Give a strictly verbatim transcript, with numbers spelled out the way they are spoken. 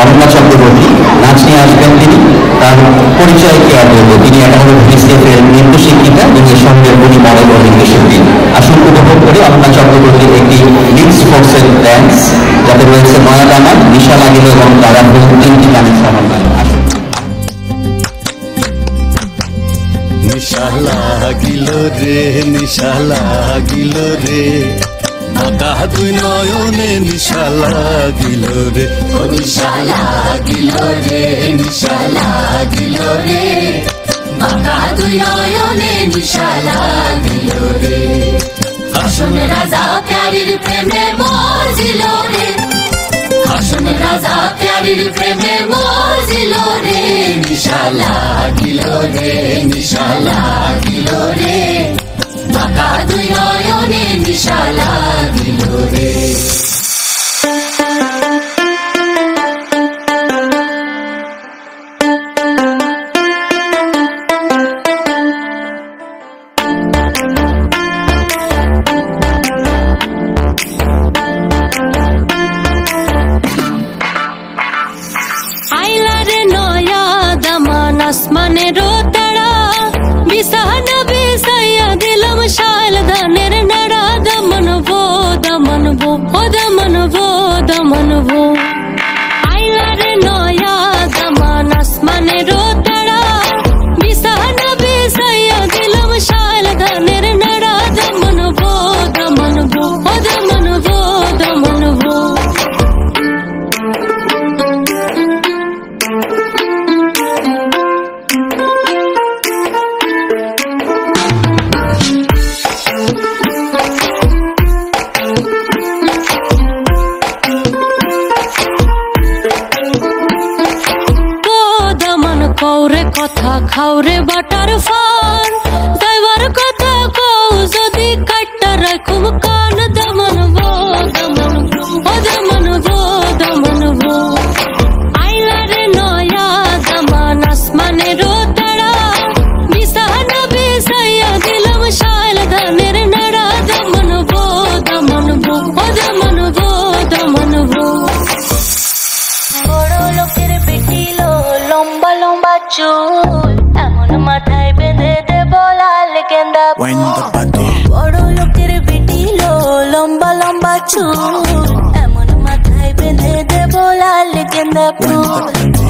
অনন্যা চক্রবর্তী নাচ নিয়ে আসবেন। তিনি তার পরিচয় কি আর বলবো, তিনি একাধারে ভিএসএফের নৃত্য শিক্ষিকা এবং এর সঙ্গে উনি মডেল ও নৃত্যশিল্পী। আসুন উপভোগ করি অনন্যা চক্রবর্তীর একটি মিক্সড ফোর্সের ড্যান্স, যাতে রয়েছে নয়া গানা, নিশা লাগিল এবং তারা তিনটি গানের সমন্বয়। নিশা লাগিল রে, নিশা লাগিল রে, বাঁকা দুই নয়নে নিশা লাগিল রে, ও নিশা লাগিল রে, নিশা লাগিল রে, বাঁকা দুই নয়নে নিশা লাগিল রে। হাসন রাজা প্যারির প্রেমে মজিল রে, হাসন রাজা প্যারির প্রেমে মজিল রে, নিশা লাগিল রে, নিশা লাগিল রে, বাঁকা দুই নয়নে নিশা লাগিল রে। আসমানেরও তারা বিসান বিসাইয়া দিলাম শাল ধানের নাড়া, দমনবো দমনবো ও দমনবো দমনবো। আইলারে নয়া দামান আসমানেরও তারা বিসান বিসাইয়া দিলাম শাল ধানের নাড়া, দমনবো দমনবো ও দমনবো দমনবো। কৌরে কথা খাওরে বাটার ফান, যাইবার কথা কও যদি কাটটা রাখুম কান, দমনবো দমনবো ও দমনবো দমনবো। আইলারে নয়া দামান আসমানেরও তারা বিসান বিসাইয়া দিলাম শাল ধানের নাড়া, দমনবো দমনবো ও দমনবো দমনবো। বড় লোকের বেটিলো লম্বা লম্বা চুল, এমন মাথায় বেঁধে দেব লাল গেন্দা ফুল। বড় লোকের বেটিলো লম্বা লম্বা চুল, এমন মাথায় বেঁধে দেব লাল গেন্দা ফুল।